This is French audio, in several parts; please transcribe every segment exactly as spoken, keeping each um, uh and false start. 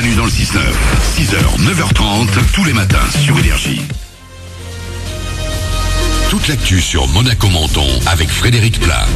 Manu dans le six neuf. six heures, neuf heures trente, tous les matins sur Énergie. Toute l'actu sur Monaco-Menton avec Frédéric Plat.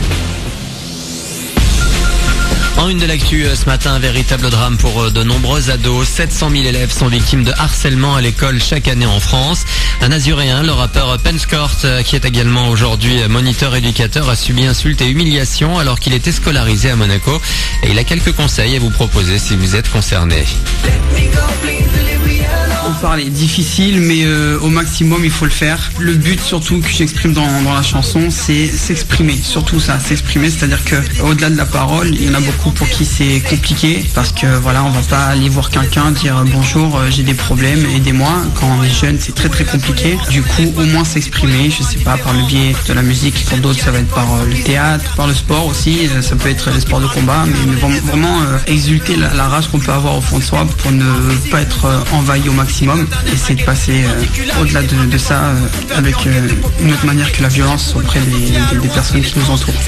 En une de l'actu ce matin, un véritable drame pour de nombreux ados. sept cent mille élèves sont victimes de harcèlement à l'école chaque année en France. Un Azuréen, le rappeur Penscourt, qui est également aujourd'hui moniteur éducateur, a subi insultes et humiliations alors qu'il était scolarisé à Monaco. Et il a quelques conseils à vous proposer si vous êtes concerné. L'histoire est difficile, mais euh, au maximum il faut le faire. Le but surtout que j'exprime dans, dans la chanson, c'est s'exprimer, surtout ça, s'exprimer, c'est-à-dire que au-delà de la parole, il y en a beaucoup pour qui c'est compliqué, parce que voilà, on va pas aller voir quelqu'un dire bonjour, euh, j'ai des problèmes, aidez-moi. Quand on est jeune, c'est très très compliqué. Du coup, au moins s'exprimer, je sais pas, par le biais de la musique. Pour d'autres, ça va être par euh, le théâtre, par le sport aussi. Ça peut être les sports de combat, mais, mais vraiment, vraiment euh, exulter la, la rage qu'on peut avoir au fond de soi pour ne pas être euh, envahi au maximum. Essayer de passer euh, au-delà de, de ça euh, avec euh, une autre manière que la violence auprès des, des, des personnes qui nous entourent.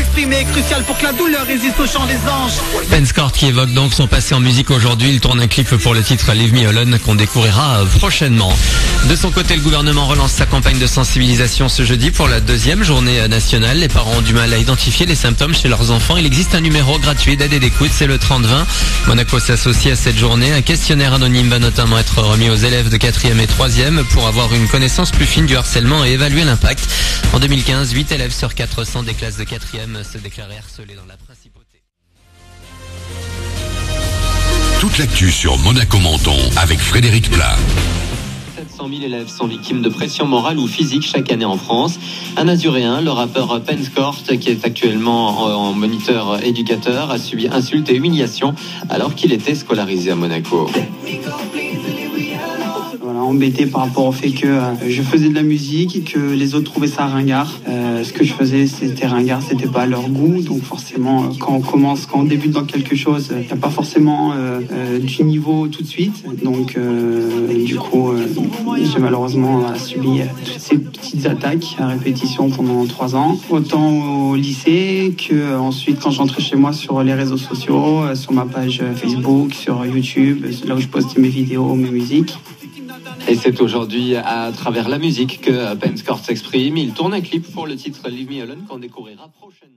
Penscourt qui évoque donc son passé en musique aujourd'hui. Il tourne un clip pour le titre Leave Me Alone qu'on découvrira prochainement. De son côté, le gouvernement relance sa campagne de sensibilisation ce jeudi pour la deuxième journée nationale. Les parents ont du mal à identifier les symptômes chez leurs enfants. Il existe un numéro gratuit d'aide et d'écoute, c'est le trente vingt. Monaco s'associe à cette journée. Un questionnaire anonyme va notamment être remis aux élèves de quatrième et troisième pour avoir une connaissance plus fine du harcèlement et évaluer l'impact. En deux mille quinze, huit élèves sur quatre cents des classes de quatrième se déclaraient harcelés dans la principauté. Toute l'actu sur Monaco-Menton avec Frédéric Plat. sept cent mille élèves sont victimes de pression morale ou physique chaque année en France. Un Azuréen, le rappeur Penscourt, qui est actuellement en moniteur éducateur, a subi insultes et humiliations alors qu'il était scolarisé à Monaco. Voilà, embêté par rapport au fait que euh, je faisais de la musique et que les autres trouvaient ça ringard. Euh, ce que je faisais, c'était ringard, c'était pas à leur goût. Donc forcément, euh, quand on commence, quand on débute dans quelque chose, il n'y a pas forcément euh, euh, du niveau tout de suite. Donc euh, du coup, euh, j'ai malheureusement euh, subi euh, toutes ces petites attaques à répétition pendant trois ans. Autant au lycée que euh, ensuite quand j'entrais chez moi sur les réseaux sociaux, euh, sur ma page Facebook, sur YouTube, là où je postais mes vidéos, mes musiques. Et c'est aujourd'hui à travers la musique que Penscourt s'exprime. Il tourne un clip pour le titre Leave Me Alone qu'on découvrira prochainement.